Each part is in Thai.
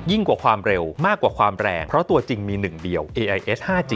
ยิ่งกว่าความเร็วมากกว่าความแรงเพราะตัวจริงมีหนึ่งเดียว AIS 5G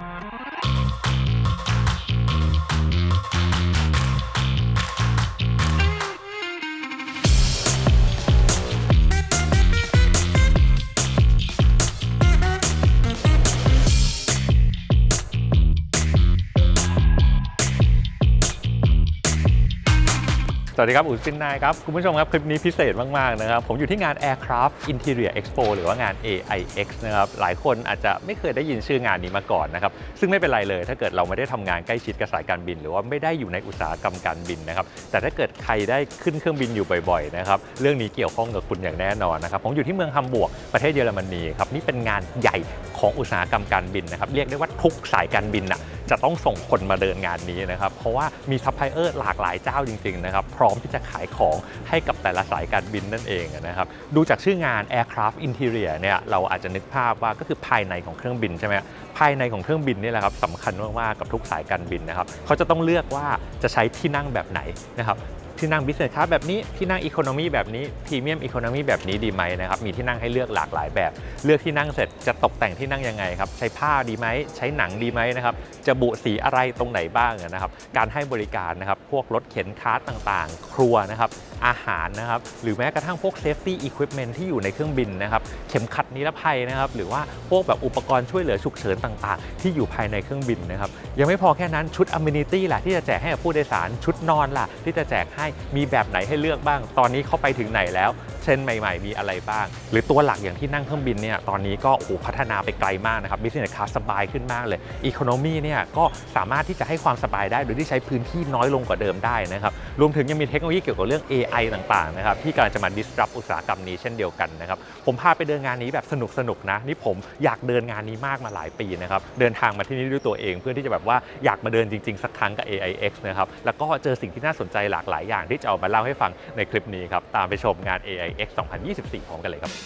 สวัสดีครับอู๋ซินนายครับคุณผู้ชมครับคลิปนี้พิเศษมากๆนะครับผมอยู่ที่งาน Aircraft Interior Expo หรือว่างาน AIX นะครับหลายคนอาจจะไม่เคยได้ยินชื่องานนี้มาก่อนนะครับซึ่งไม่เป็นไรเลยถ้าเกิดเราไม่ได้ทำงานใกล้ชิดกับสายการบินหรือว่าไม่ได้อยู่ในอุตสาหกรรมการบินนะครับแต่ถ้าเกิดใครได้ขึ้นเครื่องบินอยู่บ่อยๆนะครับเรื่องนี้เกี่ยวข้องกับคุณอย่างแน่นอนนะครับผมอยู่ที่เมืองฮัมบูร์กประเทศเยอรมนีครับนี่เป็นงานใหญ่ของอุตสาหกรรมการบินนะครับเรียกได้ว่าทุกสายการบินจะต้องส่งคนมาเดินงานนี้นะครับเพราะว่ามีซัพพลายเออร์หลากหลายเจ้าจริงๆนะครับพร้อมที่จะขายของให้กับแต่ละสายการบินนั่นเองนะครับดูจากชื่องาน Aircraft Interior เนี่ยเราอาจจะนึกภาพว่าก็คือภายในของเครื่องบินใช่ไหมภายในของเครื่องบินนี่แหละครับสำคัญมากๆกับทุกสายการบินนะครับเขาจะต้องเลือกว่าจะใช้ที่นั่งแบบไหนนะครับที่นั่ง Business Class แบบนี้ที่นั่ง Economy แบบนี้ Premium Economy แบบนี้ดีไหมนะครับมีที่นั่งให้เลือกหลากหลายแบบเลือกที่นั่งเสร็จจะตกแต่งที่นั่งยังไงครับใช้ผ้าดีไหมใช้หนังดีไหมนะครับจะบุสีอะไรตรงไหนบ้างนะครับการให้บริการนะครับพวกรถเข็นคาร์ทต่างๆครัวนะครับอาหารนะครับหรือแม้กระทั่งพวก Safety Equipment ที่อยู่ในเครื่องบินนะครับเข็มขัดนิรภัยนะครับหรือว่าพวกแบบอุปกรณ์ช่วยเหลือฉุกเฉินต่างๆที่อยู่ภายในเครื่องบินนะครับยังไม่พอแค่นั้นชุด Amenity ล่ะที่จะแจกให้กับผู้โดยสารชุดนอนล่ะที่จะแจกให้มีแบบไหนให้เลือกบ้างตอนนี้เขาไปถึงไหนแล้วเทรนด์ใหม่ๆมีอะไรบ้างหรือตัวหลักอย่างที่นั่งเครื่องบินเนี่ยตอนนี้ก็พัฒนาไปไกลมากนะครับ Business Class สบายขึ้นมากเลย Economy เนี่ยก็สามารถที่จะให้ความสบายได้โดยที่ใช้พื้นที่น้อยลงกว่าเดิมได้นะครับรวมถึงยังมีเทคโนโลยีเกี่ยวกับเรื่อง AI ต่างๆนะครับที่กำลังจะมา disrupt อุตสาหกรรมนี้เช่นเดียวกันนะครับผมพาไปเดินงานนี้แบบสนุกๆนะนี่ผมอยากเดินงานนี้มากมาหลายปีนะครับเดินทางมาที่นี่ด้วยตัวเองเพื่อที่จะแบบว่าอยากมาเดินจริงๆสักครั้งกับ AIX นะครับแล้วก็เจอสิ่งที่น่าสนใจหลากหลายอย่างที่จะเอามาเล่าให้ฟังในคลิปนี้ครับตามไปชมงาน AIX 2024 พร้อมกันเลยครับ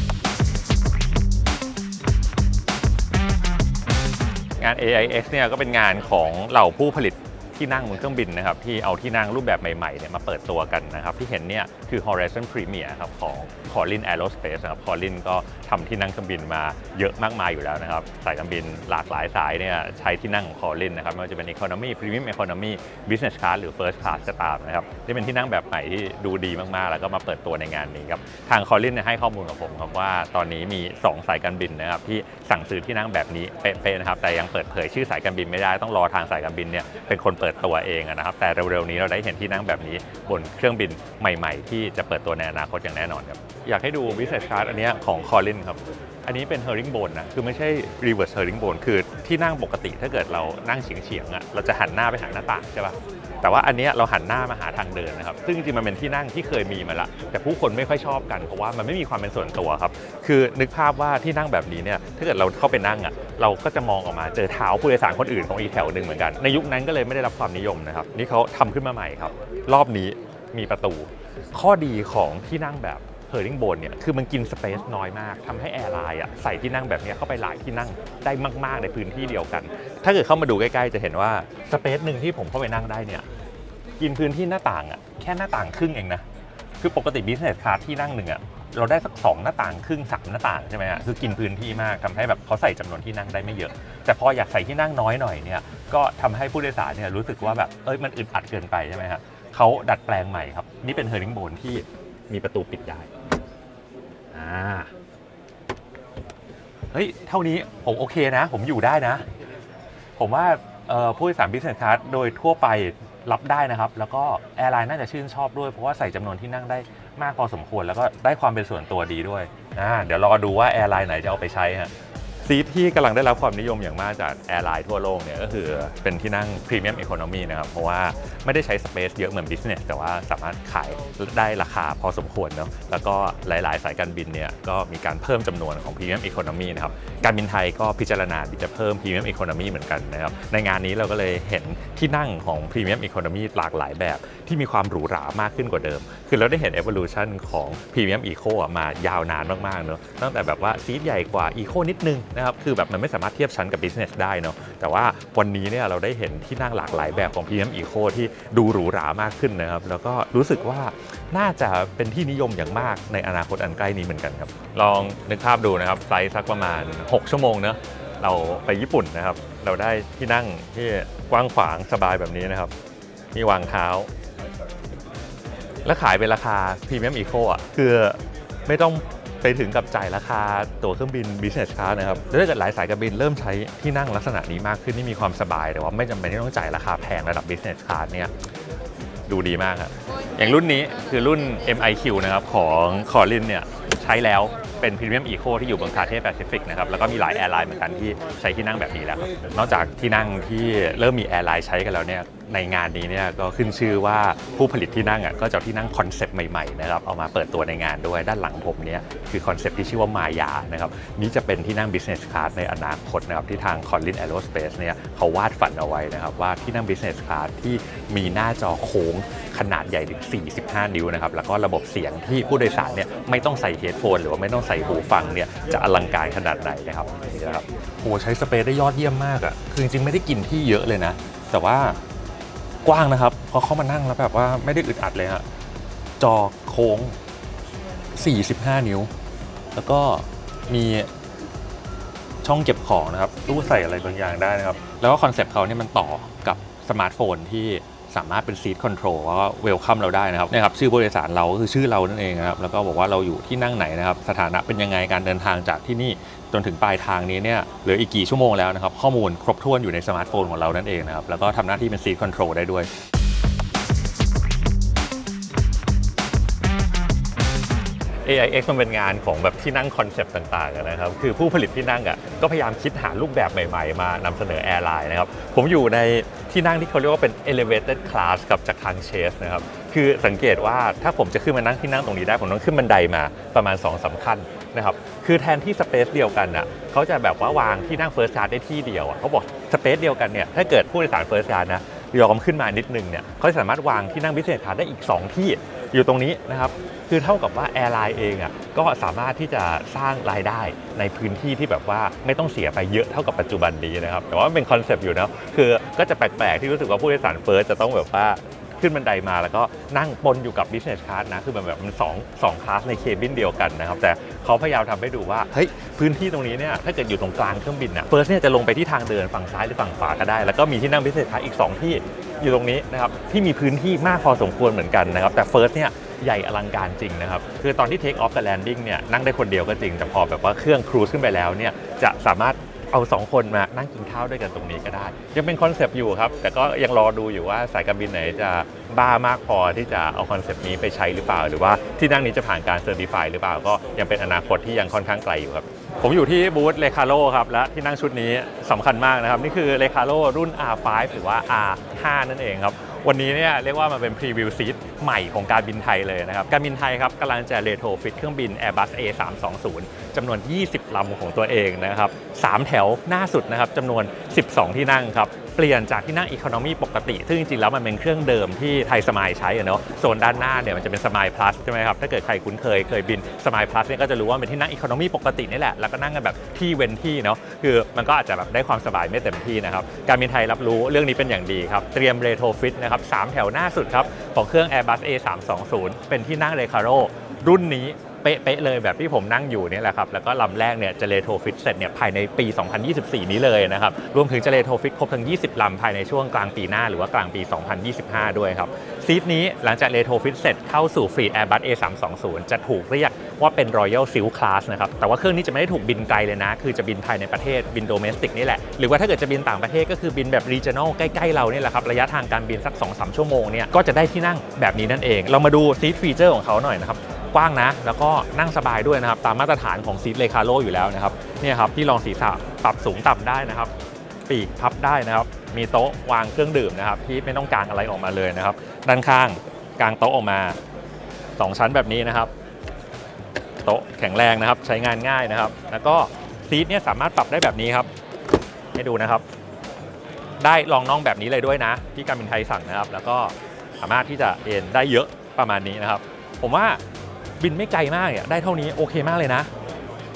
งาน AIX เนี่ยก็เป็นงานของเหล่าผู้ผลิตที่นั่งบนเครื่องบินนะครับที่เอาที่นั่งรูปแบบใหม่ๆเนี่ยมาเปิดตัวกันนะครับที่เห็นเนี่ยคือ Horizon Premier ครับของ Collins Aerospace นะครับ Collins ก็ทำที่นั่งเครื่องบินมาเยอะมากมายอยู่แล้วนะครับสายการบินหลากหลายสายเนี่ยใช้ที่นั่งของ Collins นะครับไม่ว่าจะเป็น Economy Premium Economy Business Class หรือ First Class ก็ตามนะครับที่เป็นที่นั่งแบบใหม่ที่ดูดีมากๆแล้วก็มาเปิดตัวในงานนี้ครับทาง Collins ให้ข้อมูลกับผมครับว่าตอนนี้มี2สายการบินนะครับที่สั่งซื้อที่นั่งแบบนี้เป๊ะๆนะครับแต่ยังเปิดเผยชื่อสายการบินไม่ได้ต้องรอทางสายการบินเนี่ยเป็นคนเปิดตัวเองนะครับแต่เร็วๆนี้เราได้เห็นที่นั่งแบบนี้บนเครื่องบินใหม่ๆที่จะเปิดตัวในอนาคตอย่างแน่นอนครับอยากให้ดู Business Class อันนี้ของ Collins ครับอันนี้เป็น herringbone นะคือไม่ใช่ reverse herringbone คือที่นั่งปกติถ้าเกิดเรานั่งเฉียงๆเราจะหันหน้าไปหาหน้าต่างใช่ป่ะแต่ว่าอันนี้เราหันหน้ามาหาทางเดินนะครับซึ่งจริงๆมันเป็นที่นั่งที่เคยมีมาละแต่ผู้คนไม่ค่อยชอบกันเพราะว่ามันไม่มีความเป็นส่วนตัวครับคือนึกภาพว่าที่นั่งแบบนี้เนี่ยถ้าเกิดเราเข้าไปนั่งเราก็จะมองออกมาเจอเท้าผู้โดยสารคนอื่นของอีกแถวหนึ่งเหมือนกันในยุคนั้นก็เลยไม่ได้รับความนิยมนะครับนี่เขาทำขึ้นมาใหม่ครับรอบนี้มีประตูข้อดีของที่นั่งแบบherringbone เนี่ยคือมันกินสเปซน้อยมากทำให้แอร์ไลน์ใส่ที่นั่งแบบนี้เข้าไปหลายที่นั่งได้มากๆในพื้นที่เดียวกันถ้าเกิดเข้ามาดูใกล้ๆจะเห็นว่าสเปซหนึ่งที่ผมเข้าไปนั่งได้เนี่ยกินพื้นที่หน้าต่างแค่หน้าต่างครึ่งเองนะคือปกติ Business Class ที่นั่งหนึ่งเราได้สัก2หน้าต่างครึ่ง3หน้าต่างใช่ไหมคือกินพื้นที่มากทำให้แบบเขาใส่จำนวนที่นั่งได้ไม่เยอะแต่พออยากใส่ที่นั่งน้อยหน่อยเนี่ยก็ทำให้ผู้โดยสารเนี่ยรู้สึกว่าแบบมันอึดอัดเกินไปใช่ไหมครับเขาดัดแปลงใหม่ครับนี่เป็น herringbone ที่มีประตูปิดได้เฮ้ยเท่านี้ผมโอเคนะผมอยู่ได้นะผมว่าผู้โดยสาร Business Class โดยทั่วไปรับได้นะครับแล้วก็แอร์ไลน์น่าจะชื่นชอบด้วยเพราะว่าใส่จำนวนที่นั่งได้มากพอสมควรแล้วก็ได้ความเป็นส่วนตัวดีด้วยเดี๋ยวรอดูว่าแอร์ไลน์ไหนจะเอาไปใช้ฮะซีทที่กำลังได้รับความนิยมอย่างมากจากแอร์ไลน์ทั่วโลกเนี่ยก็คือเป็นที่นั่ง Premium Economy นะครับเพราะว่าไม่ได้ใช้สเปซเยอะเหมือน Business แต่ว่าสามารถขายได้ราคาพอสมควรเนาะแล้วก็หลายๆสายการบินเนี่ยก็มีการเพิ่มจำนวนของ Premium Economy นะครับการบินไทยก็พิจารณาที่จะเพิ่ม Premium Economy เหมือนกันนะครับในงานนี้เราก็เลยเห็นที่นั่งของ Premium Economy หลากหลายแบบที่มีความหรูหรามากขึ้นกว่าเดิมคือเราได้เห็น Evolution ของ Premium Eco มายาวนานมากๆเนาะตั้งแต่แบบว่าซีทใหญ่กว่า Eco นิดนึงนะครับคือแบบมันไม่สามารถเทียบชั้นกับ Business ได้เนาะแต่ว่าวันนี้เนี่ยเราได้เห็นที่นั่งหลากหลายแบบของ Premium Eco ที่ดูหรูหรามากขึ้นนะครับแล้วก็รู้สึกว่าน่าจะเป็นที่นิยมอย่างมากในอนาคตอันใกล้นี้เหมือนกันครับลองนึกภาพดูนะครับไฟล์สักประมาณ6 ชั่วโมงเนาะเราไปญี่ปุ่นนะครับเราได้ที่นั่งที่กว้างขวางสบายแบบนี้นะครับมีวางเท้าและขายเป็นราคา Premium Eco อ่ะคือไม่ต้องไปถึงกับจ่ายราคาตั๋วเครื่องบิน Business Class นะครับแล้วถ้าเกิดหลายสายการบินเริ่มใช้ที่นั่งลักษณะนี้มากขึ้นที่มีความสบายแต่ว่าไม่จำเป็นที่ต้องจ่ายราคาแพงระดับ Business Class เนี่ยดูดีมากครับอย่างรุ่นนี้คือรุ่น MIQ นะครับของ Collins เนี่ยใช้แล้วเป็น Premium Eco ที่อยู่บน Cathay Pacific นะครับแล้วก็มีหลายแอร์ไลน์เหมือนกันที่ใช้ที่นั่งแบบนี้แล้วครับนอกจากที่นั่งที่เริ่มมีแอร์ไลน์ใช้กันแล้วเนี่ยในงานนี้เนี่ยก็ขึ้นชื่อว่าผู้ผลิตที่นั่งก็จะที่นั่งคอนเซปต์ใหม่ๆนะครับเอามาเปิดตัวในงานด้วยด้านหลังผมเนี่ยคือคอนเซปต์ที่ชื่อว่ามายานะครับนี้จะเป็นที่นั่ง Business Class ในอนาคตนะครับที่ทาง Collins Aerospace เนี่ยเขาวาดฝันเอาไว้นะครับว่าที่นั่ง Business Class ที่มีหน้าจอโค้งขนาดใหญ่ถึง45 นิ้วนะครับแล้วก็ระบบเสียงที่ผู้โดยสารเนี่ยไม่ต้องใส่เฮดโฟนหรือว่าไม่ต้องใส่หูฟังเนี่ยจะอลังการขนาดไหนนะครับนี่นะครับโหใช้สเปซได้ยอดเยี่ยมมากคือจริงๆไม่ได้กินที่เยอะเลยนะแต่ว่ากว้างนะครับพอเข้ามานั่งแล้วแบบว่าไม่ได้อึดอัดเลยฮะจอโค้ง45 นิ้วแล้วก็มีช่องเก็บของนะครับตู้ใส่อะไรบางอย่างได้นะครับแล้วก็คอนเซปต์เขาเนี่ยมันต่อกับสมาร์ทโฟนที่สามารถเป็นซีทคอนโทรลแล้วก็เวลคัมเราได้นะครับนี่ครับชื่อผู้โดยสารเราก็คือชื่อเรานั่นเองนะครับแล้วก็บอกว่าเราอยู่ที่นั่งไหนนะครับสถานะเป็นยังไงการเดินทางจากที่นี่จนถึงปลายทางนี้เนี่ยเหลืออีกกี่ชั่วโมงแล้วนะครับข้อมูลครบถ้วนอยู่ในสมาร์ทโฟนของเรานั่นเองนะครับแล้วก็ทำหน้าที่เป็นซีทคอนโทรลได้ด้วยAIX มันเป็นงานของแบบที่นั่งคอนเซปต์ต่างๆนะครับคือผู้ผลิตที่นั่งก็พยายามคิดหารูปแบบใหม่ๆมานำเสนอแอร์ไลน์นะครับผมอยู่ในที่นั่งที่เขาเรียกว่าเป็น elevated class กับจากทางเชสนะครับคือสังเกตว่าถ้าผมจะขึ้นมานั่งที่นั่งตรงนี้ได้ผมต้องขึ้นบันไดมาประมาณ 2-3 ขั้นนะครับคือแทนที่สเปซเดียวกันเขาจะแบบว่าวางที่นั่ง First Class ได้ที่เดียวเขาบอกสเปซเดียวกันเนี่ยถ้าเกิดผู้โดยสาร First Class นะยอมขึ้นมานิดนึงเนี่ยเขาสามารถวางที่นั่ง Business Class ได้อีก2ที่อยู่ตรงนี้นะครับคือเท่ากับว่าแอร์ไลน์เองก็สามารถที่จะสร้างรายได้ในพื้นที่ที่แบบว่าไม่ต้องเสียไปเยอะเท่ากับปัจจุบันนี้นะครับแต่ว่าเป็นคอนเซปต์อยู่นะคือก็จะแปลกๆที่รู้สึกว่าผู้โดยสารเฟิร์สจะต้องแบบว่าขึ้นบันไดมาแล้วก็นั่งปนอยู่กับ Business Class นะคือแบบมัน2คลาสในเคบินเดียวกันนะครับแต่เขาพยายามทำให้ดูว่าเฮ้ยพื้นที่ตรงนี้เนี่ยถ้าเกิดอยู่ตรงกลางเครื่องบินเฟิร์สเนี่ยจะลงไปที่ทางเดินฝั่งซ้ายหรือฝั่งขวาก็ได้แล้วก็มีที่นั่ง Business Class อีก2ที่อยู่ตรงนี้นะครับที่มีพื้นที่มากพอสมควรเหมือนกันนะครับแต่เฟิร์สเนี่ยใหญ่อลังการจริงนะครับคือตอนที่ Take Off กับ Landing เนี่ยนั่งได้คนเดียวก็จริงแต่พอแบบว่าเครื่องครูซขึ้นไปแล้วเนี่ยจะสามารถเอา2คนมานั่งกินข้าวด้วยกันตรงนี้ก็ได้ยังเป็นคอนเซปต์อยู่ครับแต่ก็ยังรอดูอยู่ว่าสายการบินไหนจะบ้ามากพอที่จะเอาคอนเซปต์นี้ไปใช้หรือเปล่าหรือว่าที่นั่งนี้จะผ่านการเซอร์ติฟายหรือเปล่าก็ยังเป็นอนาคตที่ยังค่อนข้างไกลอยู่ครับผมอยู่ที่บูธเลคาโ o ครับและที่นั่งชุดนี้สำคัญมากนะครับนี่คือเลคาโ o รุ่น R5 หรือว่า R5 นั่นเองครับวันนี้เนี่ยเรียกว่ามันเป็นพรีวิวซีทใหม่ของการบินไทยเลยนะครับการบินไทยครับกำลังจะเรโทรฟิตเครื่องบิน Airbus A320 จำนวน20 ลำของตัวเองนะครับ3แถวหน้าสุดนะครับจำนวน12ที่นั่งครับเปลี่ยนจากที่นั่ง Economy ปกติซึ่งจริงๆแล้วมันเป็นเครื่องเดิมที่ไทยสมายใช้เนาะโซนด้านหน้าเนี่ยมันจะเป็นสมาย plus ใช่ไหมครับถ้าเกิดใครคุ้นเคยบินสมาย plus เนี่ยก็จะรู้ว่าเป็นที่นั่ง Economy ปกตินี่แหละแล้วก็นั่งกันแบบที่เว้นที่เนาะคือมันก็อาจจะแบบได้ความสบายไม่เต็มที่นะครับการบินไทยรับรู้เรื่องนี้เป็นอย่างดีครับเตรียมเรโทรฟิตนะครับ3แถวหน้าสุดครับของเครื่อง Airbus A320 เป็นที่นั่ง Recaro รุ่นนี้เป๊ะเลยแบบที่ผมนั่งอยู่นี่แหละครับแล้วก็ลำแรกเนี่ยจะเรโทรฟิตเสร็จเนี่ยภายในปี 2024 นี้เลยนะครับรวมถึงจะเรโทรฟิตครบทั้ง20 ลำภายในช่วงกลางปีหน้าหรือว่ากลางปี 2025 ด้วยครับซีทนี้หลังจากเรโทรฟิตเสร็จเข้าสู่ฟรี Airbus A320 จะถูกเรียกว่าเป็น Royal Silk Class นะครับแต่ว่าเครื่องนี้จะไม่ได้ถูกบินไกลเลยนะคือจะบินภายในประเทศบินโดเมสติกนี่แหละหรือว่าถ้าเกิดจะบินต่างประเทศก็คือบินแบบ Regional ใกล้ๆเราเนี่ยแหละครับระยะทางการบินสัก 2-3 ชั่วโมงเนี่ยก็จะได้ที่นั่งแบบนี้นั่นเองเรามาดูซีทฟีเจอร์ของเขาหน่อยนะครับกว้างนะแล้วก็นั่งสบายด้วยนะครับตามมาตรฐานของซีทเลคาโ o อยู่แล้วนะครับเนี่ยครับที่รองศีรษะปรับสูงต่ำได้นะครับปีกพับได้นะครับมีโต๊ะวางเครื่องดื่มนะครับที่ไม่ต้องกางอะไรออกมาเลยนะครับด้านข้างกางโต๊ะออกมา2ชั้นแบบนี้นะครับโต๊ะแข็งแรงนะครับใช้งานง่ายนะครับแล้วก็ซีทเนี่ยสามารถปรับได้แบบนี้ครับให้ดูนะครับได้รองน่องแบบนี้เลยด้วยนะที่การบินไทยสั่งนะครับแล้วก็สามารถที่จะเอนได้เยอะประมาณนี้นะครับผมว่าบินไม่ไกลมากได้เท่านี้โอเคมากเลยนะ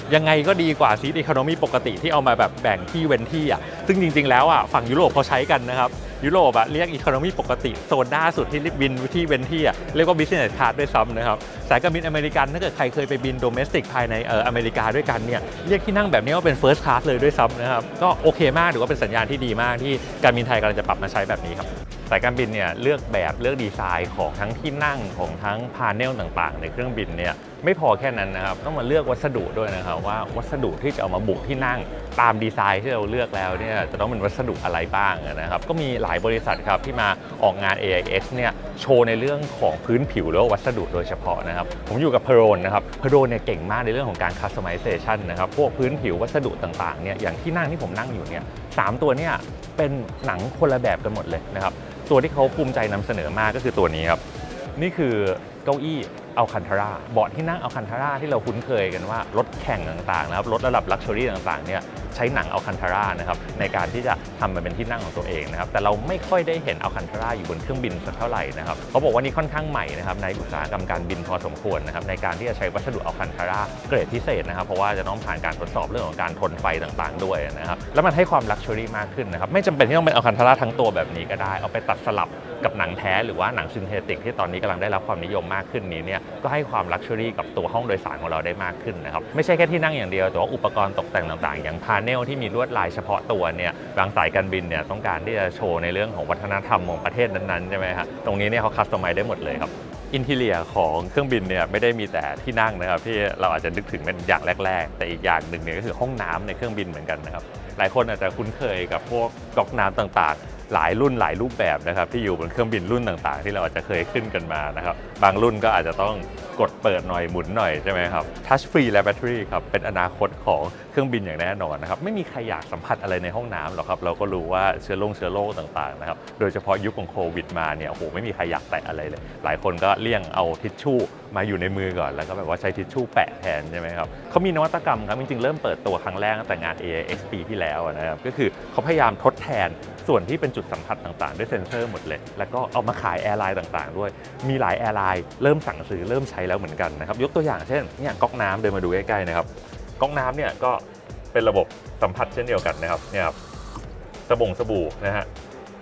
ยังไงก็ดีกว่าซีทอีโคโนมีปกติที่เอามาแบบแบ่งที่เว้นที่อ่ะซึ่งจริงๆแล้วอ่ะฝั่งยุโรปเขาใช้กันนะครับยุโรปอะเรียกอีโคโนมีปกติโซนหน้าสุดที่บินที่เว้นที่อะเรียกว่า business class ด้วยซ้ำนะครับสายการบินอเมริกันถ้าเกิดใครเคยไปบิน domestic ภายในอเมริกาด้วยกันเนี่ยเรียกที่นั่งแบบนี้ว่าเป็น first class เลยด้วยซ้ำนะครับก็โอเคมากถือว่าเป็นสัญญาณที่ดีมากที่การบินไทยกำลังจะปรับมาใช้แบบนี้ครับสายการบินเนี่ยเลือกแบบเลือกดีไซน์ของทั้งที่นั่งของทั้งพาเนลต่างๆในเครื่องบินเนี่ยไม่พอแค่นั้นนะครับต้องมาเลือกวัสดุด้วยนะครับว่าวัสดุที่จะเอามาบุที่นั่งตามดีไซน์ที่เราเลือกแล้วเนี่ยจะต้องเป็นวัสดุอะไรบ้างนะครับก็มีหลายบริษัทครับที่มาออกงาน AIX เนี่ยโชว์ในเรื่องของพื้นผิวหรือวัสดุโดยเฉพาะนะครับผมอยู่กับเพโรนนะครับเพโรนเนี่ยเก่งมากในเรื่องของการ customization นะครับพวกพื้นผิววัสดุต่างๆเนี่ยอย่างที่นั่งที่ผมนั่งอยู่เนี่ย3ตัวเนี่ยเป็นหนังคนละแบบกันหมดเลยนะครับตัวที่เขาภูมิใจนำเสนอมากก็คือตัวนี้ครับนี่คือเก้าอี้อัลคันทาราเบาะที่นั่งอัลคันทาราที่เราคุ้นเคยกันว่ารถแข่งต่างๆนะครับรถระดับลักชัวรี่ต่างๆเนี่ยใช้หนังอัลคันทารานะครับในการที่จะทำมันเป็นที่นั่งของตัวเองนะครับแต่เราไม่ค่อยได้เห็นอัลคันทาราอยู่บนเครื่องบินสักเท่าไหร่นะครับเขาบอกว่านี่ค่อนข้างใหม่นะครับในอุตสาหกรรมการบินพอสมควรนะครับในการที่จะใช้วัสดุอัลคันทาราเกรดพิเศษนะครับเพราะว่าจะต้องผ่านการทดสอบเรื่องของการทนไฟต่างๆด้วยนะครับแล้วมันให้ความลักชัวรี่มากขึ้นนะครับไม่จำเป็นที่ต้องเป็นอัลคันทาราทั้งตัวแบบนี้ก็ได้เอาไปตัดสลับกับหนังแท้หรือว่าหนังซินเทติกที่ตอนนี้กำลังได้รับความนิยมมากขึ้นนี้เนี่ยก็ให้ความลักชัวรี่กับตัวห้องโดยสารของเราได้มากขึ้นนะครับไม่ใช่แค่ที่นั่งอย่างเดียวแต่ว่าอุปกรณ์ตกแต่งต่างๆอย่างพาเนลที่มีลวดลายเฉพาะตัวเนี่ยบางสายการบินเนี่ยต้องการที่จะโชว์ในเรื่องของวัฒนธรรมของประเทศนั้นๆใช่ไหมครับตรงนี้เนี่ยเขาคัสตอมไมซ์ได้หมดเลยครับอินทีเรียของเครื่องบินเนี่ยไม่ได้มีแต่ที่นั่งนะครับที่เราอาจจะนึกถึงเป็นอย่างแรกๆแต่อีกอย่างหนึ่งเนี่ยก็คือห้องน้ำในเครื่องบินเหมือนกันนะครับหลายคนอาจจะคุ้นเคยกับพวกก๊อกน้ำต่างๆหลายรุ่นหลายรูปแบบนะครับที่อยู่บนเครื่องบินรุ่นต่างๆที่เราอาจจะเคยขึ้นกันมานะครับบางรุ่นก็อาจจะต้องกดเปิดหน่อยหมุนหน่อยใช่ไหมครับทัชฟรีและแบตเตอรี่ครับเป็นอนาคตของเครื่องบินอย่างแน่นอนนะครับไม่มีใครอยากสัมผัสอะไรในห้องน้ำหรอกครับเราก็รู้ว่าเชื้อโรคต่างๆนะครับโดยเฉพาะยุคของโควิดมาเนี่ยโอ้โหไม่มีใครอยากแตะอะไรเลยหลายคนก็เลี่ยงเอาทิชชู่มาอยู่ในมือก่อนแล้วก็แบบว่าใช้ทิชชู่แปะแทนใช่ไหมครับเขามีนวัตกรรมครับจริงๆเริ่มเปิดตัวครั้งแรกตั้งแต่งาน AIX ปีที่แล้วนะครับก็คือเขาพยายามทดแทนส่วนที่เป็นจุดสัมผัสต่างๆด้วยเซ็นเซอร์หมดเลยแล้วก็เอามาขายแอร์ไลน์ต่างๆด้วยมีหลายแอร์ไลน์เริ่มสั่งซื้อเริ่มใช้แล้วเหมือนกันนะครับยกตัวอย่างเช่นเนี่ยก๊อกน้ำเดินมาดูใกล้ๆนะครับก๊อกน้ำเนี่ยก็เป็นระบบสัมผัสเช่นเดียวกันนะครับเนี่ยครับสบู่นะฮะ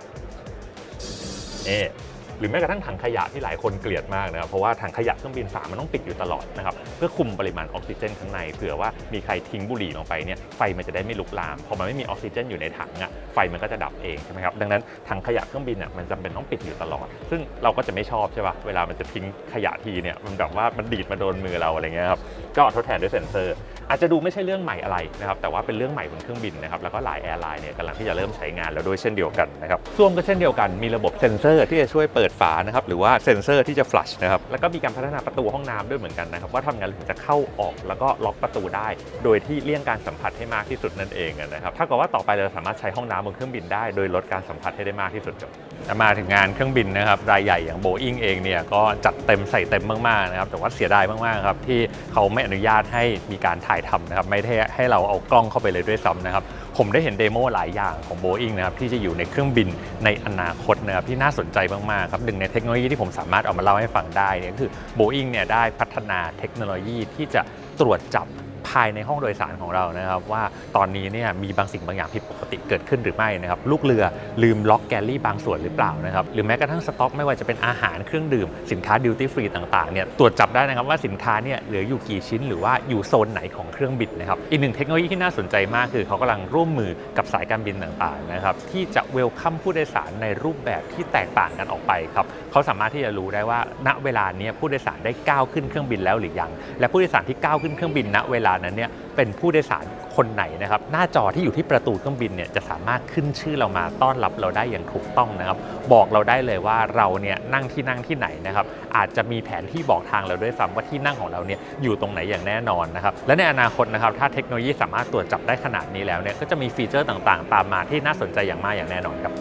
นี่หรือแม้กระทั่งถังขยะที่หลายคนเกลียดมากนะครับเพราะว่าถังขยะเครื่องบินฝามันต้องปิดอยู่ตลอดนะครับเพื่อคุมปริมาณออกซิเจนข้างในเผื่อว่ามีใครทิ้งบุหรี่ลงไปเนี่ยไฟมันจะได้ไม่ลุกลามพอมันไม่มีออกซิเจนอยู่ในถังอ่ะไฟมันก็จะดับเองใช่ไหมครับดังนั้นถังขยะเครื่องบินอ่ะมันจำเป็นต้องปิดอยู่ตลอดซึ่งเราก็จะไม่ชอบใช่ป่ะเวลามันจะทิ้งขยะทีเนี่ยมันแบบว่ามันดีดมาโดนมือเราอะไรเงี้ยครับก็ทดแทนด้วยเซ็นเซอร์อาจจะดูไม่ใช่เรื่องใหม่อะไรนะครับแต่ว่าเป็นเรื่องใหม่บนเครื่องบินนะครับแล้วก็หลายแอร์ไลน์เนี่ยกำลังที่จะเริ่มใช้งานแล้วด้วยเช่นเดียวกันนะครับซ่วมก็เช่นเดียวกันมีระบบเซ็นเซอร์ที่จะช่วยเปิดฝานะครับหรือว่าเซ็นเซอร์ที่จะ flush นะครับแล้วก็มีการพัฒนาประตูห้องน้ำด้วยเหมือนกันนะครับว่าทำงานถึงจะเข้าออกแล้วก็ล็อกประตูได้โดยที่เลี่ยงการสัมผัสให้มากที่สุดนั่นเองนะครับถ้าเกิดว่าต่อไปเราสามารถใช้ห้องน้ำบนเครื่องบินได้โดยลดการสัมผัสให้ได้มากที่สุดครับมาถึงงานเครื่องบินนะครับรายใหญ่อย่าง Boeing เองเนี่ยก็จัดเต็มใส่เต็มมากๆนะครับแต่ว่าเสียดายมากๆครับที่เขาไม่อนุญาตให้มีการถ่ายทำนะครับไม่ได้ให้เราเอากล้องเข้าไปเลยด้วยซ้ำนะครับผมได้เห็นเดโมหลายอย่างของ Boeing นะครับที่จะอยู่ในเครื่องบินในอนาคตนะครับที่น่าสนใจมากๆครับหนึ่งในเทคโนโลยีที่ผมสามารถเอามาเล่าให้ฟังได้เนี่ยก็คือ Boeing เนี่ยได้พัฒนาเทคโนโลยีที่จะตรวจจับภายในห้องโดยสารของเรานะครับว่าตอนนี้เนี่ยมีบางสิ่งบางอย่างผิดปกติเกิดขึ้นหรือไม่นะครับลูกเรือลืมล็อกแกลลี่บางส่วนหรือเปล่านะครับหรือแม้กระทั่งสต็อกไม่ว่าจะเป็นอาหารเครื่องดื่มสินค้าดิวตี้ฟรีต่างๆเนี่ยตรวจจับได้นะครับว่าสินค้าเนี่ยเหลืออยู่กี่ชิ้นหรือว่าอยู่โซนไหนของเครื่องบินนะครับอีกหนึ่งเทคโนโลยีที่น่าสนใจมากคือเขากำลังร่วมมือกับสายการบินต่างๆนะครับที่จะเวลคัมผู้โดยสารในรูปแบบที่แตกต่างกันออกไปครับเขาสามารถที่จะรู้ได้ว่าณเวลานี้ผู้โดยสารได้ก้าวขึ้นเครื่องบินแล้วหรือยังและผู้โดยสารที่ก้าวขึ้นเครื่องบินณเวลานั้นเนี่ยเป็นผู้โดยสารคนไหนนะครับหน้าจอที่อยู่ที่ประตูเครื่องบินเนี่ยจะสามารถขึ้นชื่อเรามาต้อนรับเราได้อย่างถูกต้องนะครับบอกเราได้เลยว่าเราเนี่ยนั่งที่ไหนนะครับอาจจะมีแผนที่บอกทางเราด้วยซ้ำว่าที่นั่งของเราเนี่ยอยู่ตรงไหนอย่างแน่นอนนะครับและในอนาคตนะครับถ้าเทคโนโลยีสามารถตรวจจับได้ขนาดนี้แล้วเนี่ยก็จะมีฟีเจอร์ต่างๆตามมาที่น่าสนใจอย่างมากอย่างแน่นอนครับ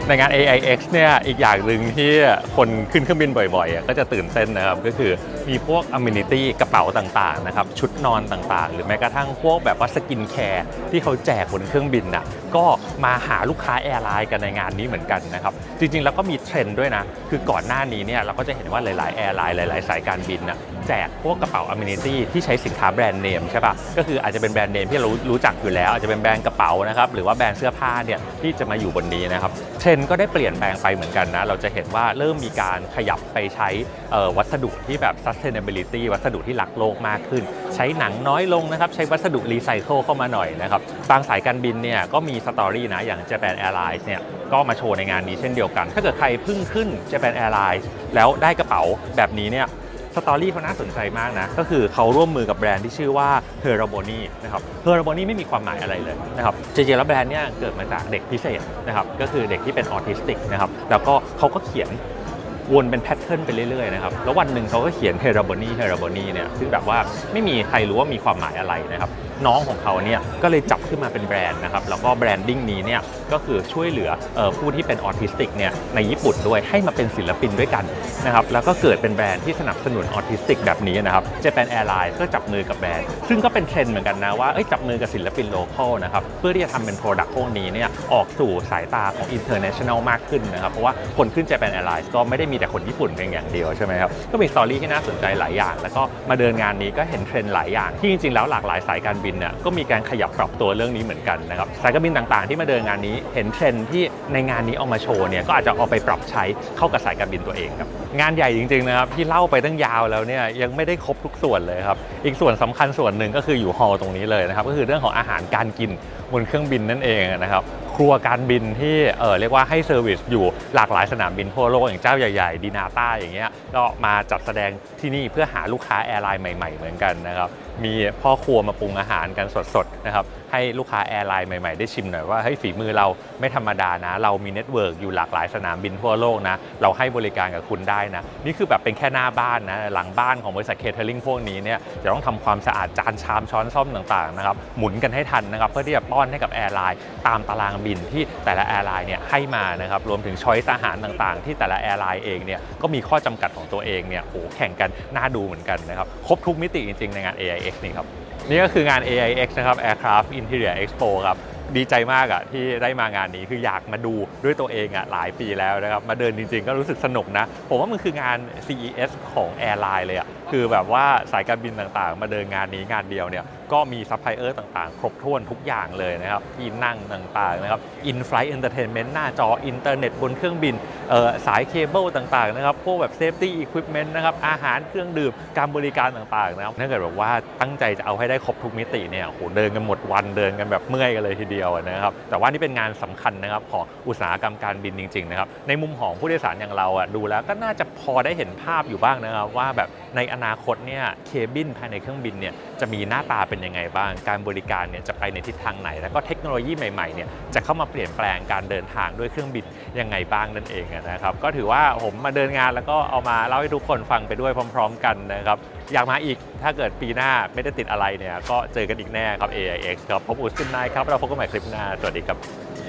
ในงาน AIX เนี่ยอีกอย่างหนึ่งที่คนขึ้นเครื่องบินบ่อยๆก็จะตื่นเต้นนะครับก็คือมีพวก amenity กระเป๋าต่างๆนะครับชุดนอนต่างๆหรือแม้กระทั่งพวกแบบว่าสกินแคร์ที่เขาแจกบนเครื่องบินน่ะก็มาหาลูกค้าแอร์ไลน์กันในงานนี้เหมือนกันนะครับจริงๆแล้วก็มีเทรนด์ด้วยนะคือก่อนหน้านี้เนี่ยเราก็จะเห็นว่าหลายๆแอร์ไลน์หลายๆสายการบินน่ะแจกพวกกระเป๋า amenity ที่ใช้สินค้าแบรนด์เนมใช่ปะก็คืออาจจะเป็นแบรนด์เนมที่เรารู้จักอยู่แล้วอาจจะเป็นแบรนด์กระเป๋านะครับหรือว่าแบรนด์เสื้อผ้าเนี่ยที่จะมาอยู่บนนี้นะครับเทรนด์ก็ได้เปลี่ยนแปลงไปเหมือนกันนะเราจะเห็นว่าเริ่มมีการขยับไปใช้วัสดุที่แบบ sustainability วัสดุที่รักโลกมากขึ้นใช้หนังน้อยลงนะครับใช้วัสดุรีไซเคิลเข้ามาหน่อยนะครับบางสายการบินเนี่ยก็มีสตอรี่นะอย่าง Japan Airlines เนี่ยก็มาโชว์ในงานนี้เช่นเดียวกันถ้าเกิดใครเพิ่งขึ้น Japan Airlines แล้วได้กระเป๋าแบบนี้เนี่ยสตอรี่เขาน่าสนใจมากนะก็คือเขาร่วมมือกับแบรนด์ที่ชื่อว่า Heraboni นะครับ Heraboni ไม่มีความหมายอะไรเลยนะครับจริงๆแล้วแบรนด์เนี่ยเกิดมาจากเด็กพิเศษนะครับก็คือเด็กที่เป็นออทิสติกนะครับแล้วก็เขาก็เขียนวนเป็นแพทเทิร์นไปเรื่อยๆนะครับแล้ววันหนึ่งเขาก็เขียน Heraboni เนี่ยซึ่งแบบว่าไม่มีใครรู้ว่ามีความหมายอะไรนะครับน้องของเขาเนี่ยก็เลยจับขึ้นมาเป็นแบรนด์นะครับแล้วก็แบรนดิ้งนี้เนี่ยก็คือช่วยเหลือผู้ที่เป็นออทิสติกเนี่ยในญี่ปุ่นด้วยให้มาเป็นศิลปินด้วยกันนะครับแล้วก็เกิดเป็นแบรนด์ที่สนับสนุนออทิสติกแบบนี้นะครับ Japan Airlines ก็จับมือกับแบรนด์ซึ่งก็เป็นเทรนด์เหมือนกันนะว่าจับมือกับศิลปินโลคอลนะครับเพื่อที่จะทำเป็นโปรดักต์พวกนี้เนี่ยออกสู่สายตาของ international มากขึ้นนะครับเพราะว่าคนขึ้น Japan Airlines ก็ไม่ได้มีแต่คนญี่ปุ่นเพียงอย่างเดียวใช่ไหมครับก็มีสตอรี่ที่น่าสนใจหลายอย่างแล้วก็มาเดินงานนี้ก็เห็นเทรนด์หลายอย่างที่จริงๆแล้วหลากหลายสายการบินเนี่ยก็มีการขยับปรับตัวเรื่องนี้เหมือนกันนะครับสายการบินต่างๆที่มาเดินงานนี้เห็นเทรนด์ที่ในงานนี้เอามาโชว์เนี่ยก็อาจจะเอาไปปรับใช้เข้ากับสายการบินตัวเองครับงานใหญ่จริงๆนะครับที่เล่าไปตั้งยาวแล้วเนี่ยยังไม่ได้ครบทุกส่วนเลยครับอีกส่วนสำคัญส่วนหนึ่งก็คืออยู่ฮอลตรงนี้เลยนะครับก็คือเรื่องของอาหารการกินบนเครื่องบินนั่นเองนะครับครัวการบินที่เรียกว่าให้เซอร์วิสอยู่หลากหลายสนามบินทั่วโลกอย่างเจ้าใหญ่ๆดีนาต้าอย่างเงี้ยก็มาจัดแสดงที่นี่เพื่อหาลูกค้าแอร์ไลน์ใหม่ๆเหมือนกันนะครับมีพ่อครัวมาปรุงอาหารกันสดๆนะครับให้ลูกค้าแอร์ไลน์ใหม่ๆได้ชิมหน่อยว่าเฮ้ยฝีมือเราไม่ธรรมดานะเรามีเน็ตเวิร์กอยู่หลากหลายสนามบินทั่วโลกนะเราให้บริการกับคุณได้นะนี่คือแบบเป็นแค่หน้าบ้านนะหลังบ้านของบริษัทเคเทอริงพวกนี้เนี่ยจะต้องทำความสะอาดจานชามช้อนส้อมต่างๆนะครับหมุนกันให้ทันนะครับเพื่อที่จะป้อนให้กับแอร์ไลน์ตามตารางบินที่แต่ละแอร์ไลน์เนี่ยให้มานะครับรวมถึงช้อยส์อาหารต่างๆที่แต่ละแอร์ไลน์เองเนี่ยก็มีข้อจำกัดของตัวเองเนี่ยโอ้แข่งกันน่าดูเหมือนกันนะครับครบทุกมิติจริงๆในงาน AIX นี่ครับนี่ก็คืองาน AIX นะครับ Aircraft Interior Expo ครับดีใจมากที่ได้มางานนี้คืออยากมาดูด้วยตัวเองหลายปีแล้วนะครับมาเดินจริงๆก็รู้สึกสนุกนะผมว่ามันคืองาน CES ของแอร์ไลน์เลยคือแบบว่าสายการบินต่างๆมาเดินงานนี้งานเดียวเนี่ยก็มีซัพพลายเออร์ต่างๆครบถ้วนทุกอย่างเลยนะครับที่นั่งต่างๆนะครับ In-flight entertainment หน้าจออินเทอร์เน็ตบนเครื่องบินสายเคเบิลต่างๆนะครับพวกแบบ safety equipment นะครับอาหารเครื่องดื่มการบริการต่างๆนะครับถ้าเกิดแบบว่าตั้งใจจะเอาให้ได้ครบทุกมิติเนี่ยโหเดินกันหมดวันเดินกันแบบเมื่อยกันเลยทีเดียวนะครับแต่ว่านี่เป็นงานสำคัญนะครับของอุตสาหกรรมการบินจริงๆนะครับในมุมของผู้โดยสารอย่างเราดูแล้วก็น่าจะพอได้เห็นภาพอยู่บ้างนะครับว่าแบบในอนาคตเนี่ยเคบินภายในเครื่องบินเนี่ยจะมีหน้าตาเป็นยังไงบ้างการบริการเนี่ยจะไปในทิศทางไหนแล้วก็เทคโนโลยีใหม่ๆเนี่ยจะเข้ามาเปลี่ยนแปลงการเดินทางด้วยเครื่องบินยังไงบ้างนั่นเองนะครับก็ถือว่าผมมาเดินงานแล้วก็เอามาเล่าให้ทุกคนฟังไปด้วยพร้อมๆกันนะครับอยากมาอีกถ้าเกิดปีหน้าไม่ได้ติดอะไรเนี่ยก็เจอกันอีกแน่ครับ AIX ครับผมอุสตินนายครับเราพบกันใหม่คลิปหน้าสวัสดีครับ